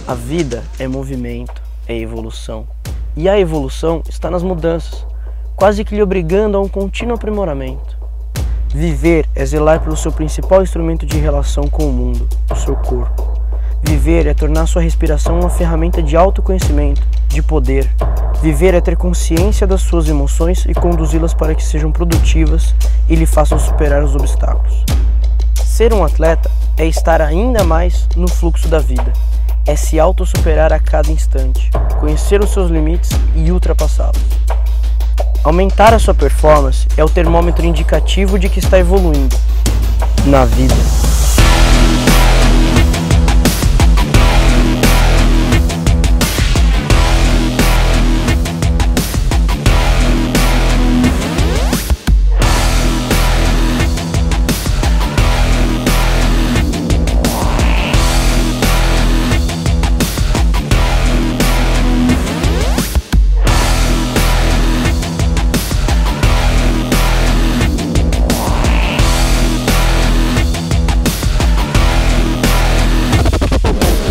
A vida é movimento, é evolução. E a evolução está nas mudanças, quase que lhe obrigando a um contínuo aprimoramento. Viver é zelar pelo seu principal instrumento de relação com o mundo, o seu corpo. Viver é tornar sua respiração uma ferramenta de autoconhecimento, de poder. Viver é ter consciência das suas emoções e conduzi-las para que sejam produtivas e lhe façam superar os obstáculos. Ser um atleta é estar ainda mais no fluxo da vida. É se autossuperar a cada instante, conhecer os seus limites e ultrapassá-los. Aumentar a sua performance é o termômetro indicativo de que está evoluindo na vida.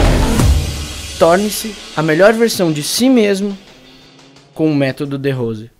Torne-se a melhor versão de si mesmo com o método De Rose.